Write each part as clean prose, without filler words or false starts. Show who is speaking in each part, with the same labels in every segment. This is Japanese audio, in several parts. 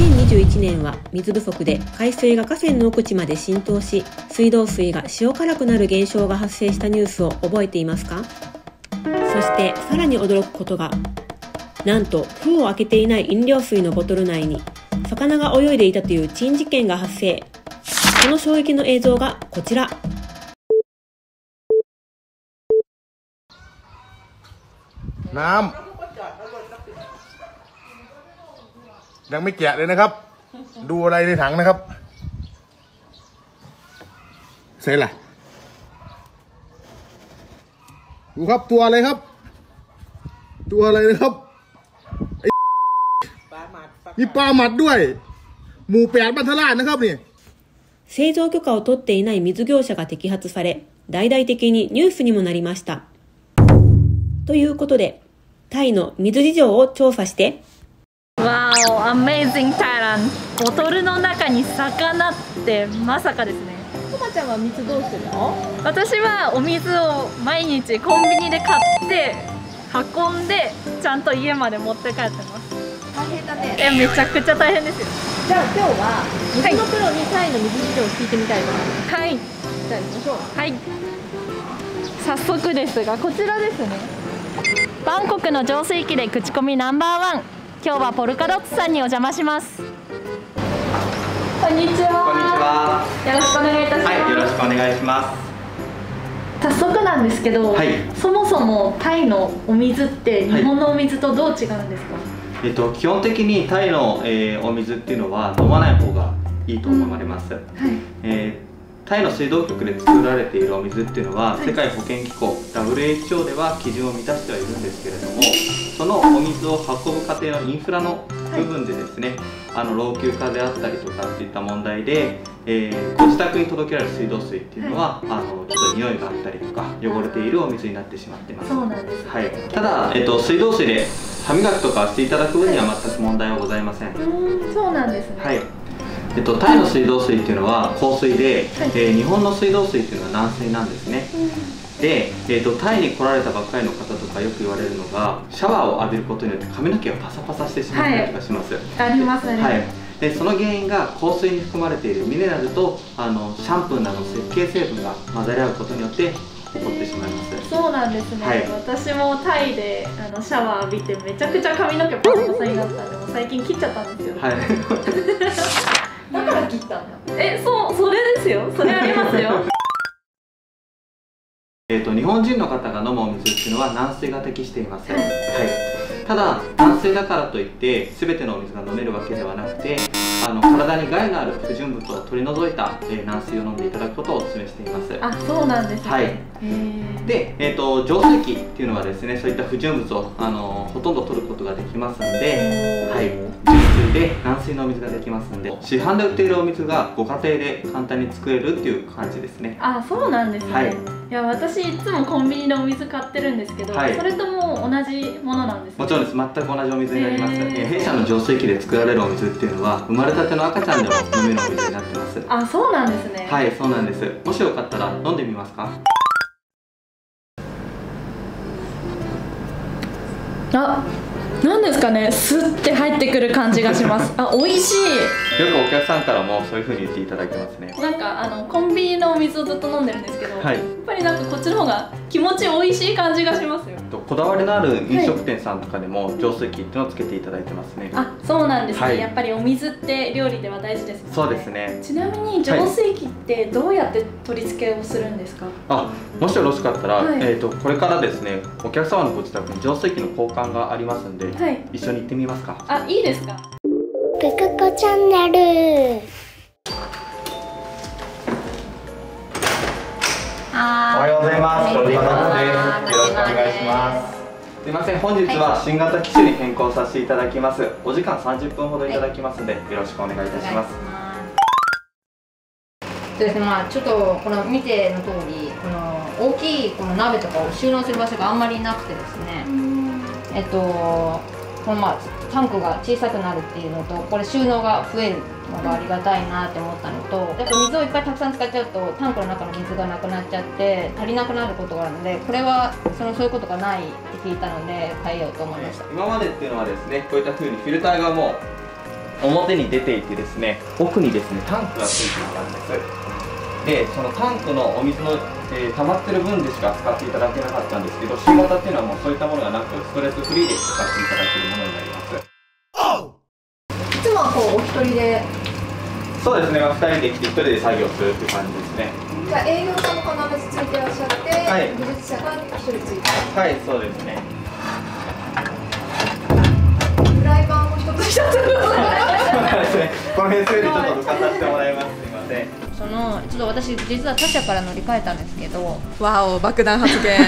Speaker 1: 2021年は水不足で海水が河川の奥地まで浸透し、水道水が塩辛くなる現象が発生したニュースを覚えていますか？そしてさらに驚くことが、なんと封を開けていない飲料水のボトル内に魚が泳いでいたという珍事件が発生。その衝撃の映像がこちら。
Speaker 2: น้ำยังไม่แกะเลยนะครับดูอะไรในถังนะครับเสร็จละดูครับตัวอะไรครับตัวอะไรนะครับมีปลาหมัดด้วยหมู่8 บันทราชนะครับนี่
Speaker 1: 製造許可を取っていない水業者が摘発され、大々的にニュースにもなりました。ということで、タイの水事情を調査して。
Speaker 3: わお、Amazing Thailand。ボトルの中に魚ってまさかですね。
Speaker 4: とまちゃんは水どうするの？
Speaker 3: 私はお水を毎日コンビニで買って運んでちゃんと家まで持って帰ってます。
Speaker 4: 大変だね。
Speaker 3: めちゃくちゃ大変ですよ。
Speaker 4: じゃあ今日は水のプロにタイの水事情を聞いてみたいと思います。
Speaker 3: はい。
Speaker 4: じゃあ行きましょう。
Speaker 3: はい。早速ですがこちらですね。バンコクの浄水器で口コミナンバー1。今日はポルカドッツさんにお邪魔します。こんにちは。
Speaker 5: こんにちは。
Speaker 3: よろしくお願いいたします。
Speaker 5: はい、よろしくお願いします。
Speaker 3: 早速なんですけど、はい、そもそもタイのお水って日本のお水とどう違うんですか？
Speaker 5: 基本的にタイの、お水っていうのは飲まない方がいいと思われます。タイの水道局で作られているお水っていうのは、世界保健機構 WHO では基準を満たしてはいるんですけれども、そのお水を運ぶ過程のインフラの部分でですね、老朽化であったりとかっていった問題で、ご自宅に届けられる水道水っていうのは、ちょっと匂いがあったりとか汚れているお水になってしまっています。
Speaker 3: そうなんです、
Speaker 5: はい、ただ、水道水で歯磨きとかしていただく分には全く問題はございません。
Speaker 3: そうなんですね。
Speaker 5: はい。タイの水道水っていうのは硬水で、日本の水道水っていうのは軟水なんですね。で、タイに来られたばっかりの方とかよく言われるのが、シャワーを浴びることによって髪の毛がパサパサしてしまったりとかします。
Speaker 3: ありますね。はい。
Speaker 5: でその原因が硬水に含まれているミネラルとシャンプーなどの石鹸成分が混ざり合うことによって起こってしまいます。
Speaker 3: そうなんですね。はい、私もタイでシャワー浴びてめちゃくちゃ髪の毛パサパサになったんで、もう最近切っちゃったんですよ。はい。
Speaker 4: だから切ったんだ。
Speaker 3: それですよ。それありますよ。
Speaker 5: 日本人の方が飲むお水っていうのは軟水が適しています。はい。ただ軟水だからといって全てのお水が飲めるわけではなくて、体に害のある不純物を取り除いた軟水を飲んでいただくことをお勧めしています。
Speaker 3: あ、そうなんですね。はい。
Speaker 5: で、浄水器っていうのはですね、そういった不純物をほとんど取ることができますので、はい、純水で軟水のお水ができますので、市販で売っているお水がご家庭で簡単に作れるっていう感じですね。
Speaker 3: あ、そうなんですね。はい、いや、私いつもコンビニでお水買ってるんですけど、はい、それとも同じものなんですか？
Speaker 5: もちろんです。全く同じお水になります。弊社の浄水器で作られるお水っていうのは生まれたての赤ちゃんでも飲めるお水になってます。
Speaker 3: あ、そうなんですね。
Speaker 5: はい、そうなんです。もしよかったら飲んでみますか？
Speaker 3: あ、なんですかね、スッて入ってくる感じがします。あ、美味しい。
Speaker 5: よくお客さんからもそういう風に言っていただけますね。
Speaker 3: なんかコンビニのお水をずっと飲んでるんですけど、はい、やっぱりなんかこっちの方が気持ち美味しい感じがしますよ。
Speaker 5: こだわりのある飲食店さんとかでも浄水器っていうのをつけていただいてますね。
Speaker 3: あ、そうなんですね。はい、やっぱりお水って料理では大事ですもんね。
Speaker 5: そうですね。
Speaker 3: ちなみに浄水器ってどうやって取り付けをするんですか？
Speaker 5: もしよろしかったら、はい、これからですね、お客様のご自宅に浄水器の交換がありますんで、はい、一緒に行ってみますか？
Speaker 3: あ、いいですか？
Speaker 6: ぷくこチャンネル。
Speaker 5: おはようございます。ポルカドッツです。よろしくお願いします。すいません、本日は新型機種に変更させていただきます。お時間30分ほどいただきますので、よろしくお願いいたします。
Speaker 7: そうですね、ちょっとこの見ての通り、この大きいこの鍋とかを収納する場所があんまりなくてですね、このタンクが小さくなるっていうのと、これ収納が増えるのがありがたいなって思ったのと、やっぱ水をいっぱいたくさん使っちゃうとタンクの中の水がなくなっちゃって足りなくなることがあるので、これはそういうことがないって聞いたので変えようと思いました。
Speaker 5: 今までっていうのはですね、こういった風にフィルターがもう表に出ていてですね、奥にですねタンクがついていたんです。でそのタンクのお水の、溜まってる分でしか使っていただけなかったんですけど、C 型っていうのはもうそういったものがなくストレスフリーで使っていただけるものになります。
Speaker 7: いつもはこうお一人で。
Speaker 5: そうですね、2人で来て1人で作業するっていう感じですね。
Speaker 7: じゃあ営業さんも必ずついてらっしゃって、
Speaker 5: はい、
Speaker 7: 技術者が1人ついて。
Speaker 5: はい、そうですね。
Speaker 7: フライパンも一つ一つ。
Speaker 5: この辺数でちょっと浮かさせてもらいます。すいません。
Speaker 7: ちょっと私実は他社から乗り換えたんですけど。
Speaker 8: わお、爆弾発言。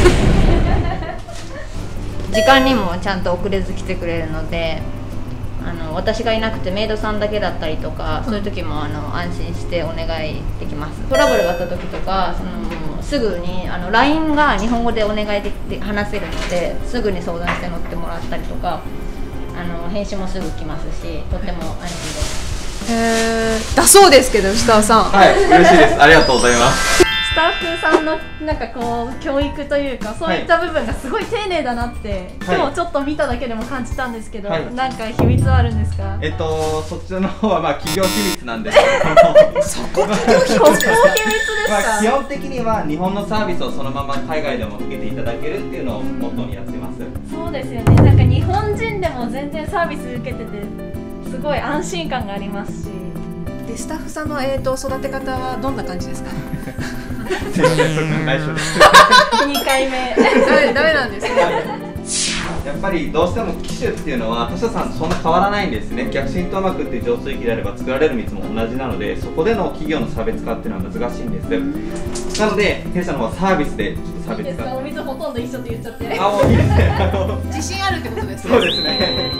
Speaker 7: 時間にもちゃんと遅れず来てくれるので、私がいなくてメイドさんだけだったりとか、そういう時も安心してお願いできます。トラブルがあった時とかすぐにLINE が日本語でお願いで話せるので、すぐに相談して乗ってもらったりとか、返信もすぐ来ますし、とっても安心です。
Speaker 8: だそうですけど、吉田さん。
Speaker 5: はい、嬉しいです。ありがとうございます。
Speaker 3: スタッフさんのなんかこう教育というか、そういった部分がすごい丁寧だなって、今日ちょっと見ただけでも感じたんですけど、なんか秘密はあるんですか？
Speaker 5: そっちの方はまあ企業秘密なんですけども
Speaker 8: そこ企業秘密ですか？
Speaker 5: 基本的には日本のサービスをそのまま海外でも受けていただけるっていうのをモットーにやってます。
Speaker 3: そうですよね。なんか日本人でも全然サービス受けててすごい安心感がありますし。
Speaker 8: でスタッフさんの育て方はどんな感じですか？
Speaker 5: すいません、それ内緒です。
Speaker 3: 2回目
Speaker 8: ダメなんですね。
Speaker 5: やっぱりどうしても機種っていうのは他社さんとそんな変わらないんですね。逆浸透膜っていう浄水器であれば作られる水も同じなので、そこでの企業の差別化っていうのは難しいんです。なので弊社の方はサービスでちょっと差別化。
Speaker 3: お水ほとんど一緒って言っちゃって。
Speaker 5: あ、もういいですね。
Speaker 8: 自信あるってことですね。
Speaker 5: そうですね。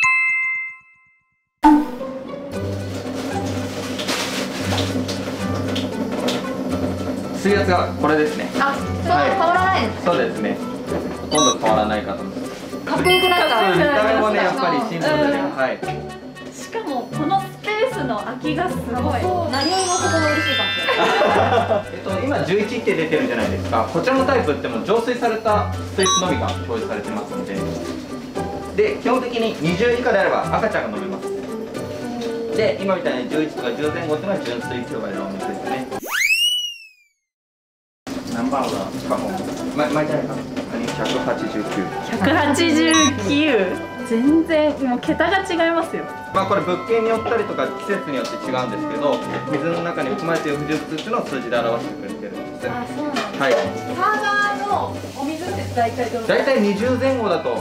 Speaker 5: 水圧がこれですね。
Speaker 7: あ、そう、変わらないです。
Speaker 5: そうですね。ほとんど変わらないかと思います。
Speaker 7: かっこよくなった。
Speaker 5: 見た目もね、やっぱりシンプルで、はい。
Speaker 3: しかもこのスペースの空きがすごい。
Speaker 7: 何よりもそこが嬉しいかもしれない。
Speaker 5: 今11って出てるじゃないですか。こちらのタイプっても浄水された水質のみが表示されてますので。で、基本的に20以下であれば赤ちゃんが飲めます。で、今みたいに11とか10前後っていうのは純水と呼ばれるお水ですね。ナンバーはしかも巻いてあるか
Speaker 3: 189全然もう桁が違いますよ。
Speaker 5: まあこれ物件によったりとか季節によって違うんですけど、水の中に含まれている不純物っていうのを数字で表してくれてるんです。
Speaker 3: あ、そうなんです。
Speaker 5: はい。
Speaker 3: サーバーのお水って大体どのくらい？
Speaker 5: 大体20前後だと、はい、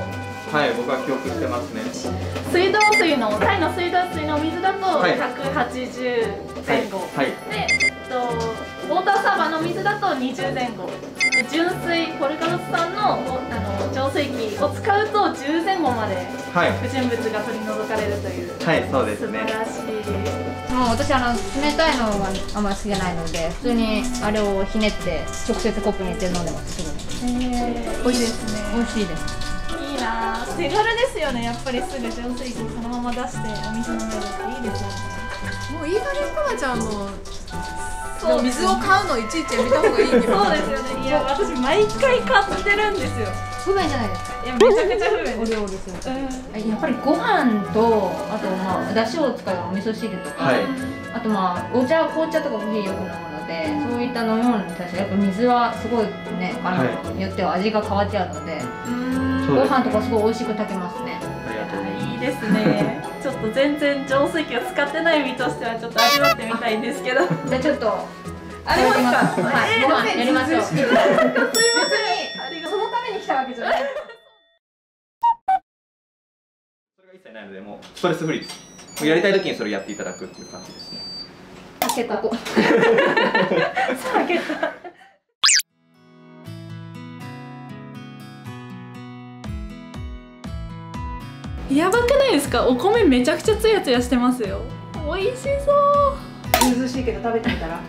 Speaker 5: 僕は記憶してますね。
Speaker 3: 水道水のタイの水道水のお水だと180前後、
Speaker 5: はい、
Speaker 3: で、ウォーターサーバーの水だと20前後で、純水ポルカドスさんの浄水器を使うと10前後まで不純物が取り除かれるという、
Speaker 5: はい、そうですね。
Speaker 3: 素晴らしい。
Speaker 7: もう私冷たいのがあんまり好きじゃないので、普通にあれをひねって直接コップに入れて飲んでます。すぐに。
Speaker 3: 美味しいですね。
Speaker 7: 美味しいです。
Speaker 3: いいなぁ、手軽ですよね。やっぱりすぐ浄水器そのまま出してお水飲めるっていいですよね。
Speaker 8: もういい加減かなちゃんも水を買うのいちいちやめた方がいいけど。
Speaker 3: そうですよね。いや、私毎回買ってるんですよ。
Speaker 7: 不便じゃないですか。
Speaker 3: いや、めちゃくちゃ不便です。
Speaker 7: お料理する。やっぱりご飯と、あとだしを使うお味噌汁とか、あとお茶、紅茶とかコーヒーよく飲むので、そういった飲み物に対してやっぱ水はすごいね、によっては味が変わっちゃうので、ご飯とかすごい美味しく炊けますね。
Speaker 3: いいですね。ちょっと全然浄水器を使ってない身としてはちょっと味わってみたいんですけど。
Speaker 7: じゃあちょっと
Speaker 3: ありますか？
Speaker 7: はい、ご飯やりましょう。
Speaker 3: すいません。そのために来たわけじゃない。
Speaker 5: それが一切ないので、もうストレスフリーです。もうやりたい時にそれやっていただくっていう感じですね。
Speaker 7: 避けた。避けた。
Speaker 3: やばくないですか？お米めちゃくちゃツヤツヤしてますよ。美味しそう。
Speaker 7: 涼しいけど食べてみたら。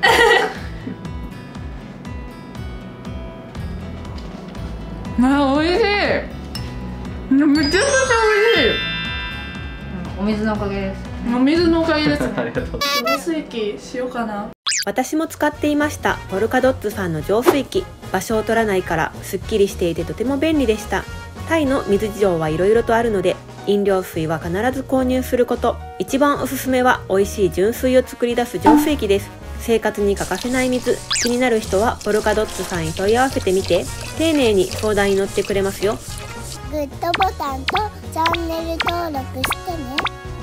Speaker 3: 美味しい。めちゃくちゃ美味しい。
Speaker 7: お水のおかげです。
Speaker 3: お水のおかげですね。
Speaker 5: ありがとう。
Speaker 3: 浄水器しようかな。
Speaker 1: 私も使っていましたポルカドッツさんの浄水器。場所を取らないからすっきりしていてとても便利でした。タイの水事情はいろいろとあるので飲料水は必ず購入すること。一番おすすめは美味しい純水を作り出す浄水器です。生活に欠かせない水。気になる人はポルカドッツさんに問い合わせてみて、丁寧に相談に乗ってくれますよ。
Speaker 6: グッドボタンとチャンネル登録してね。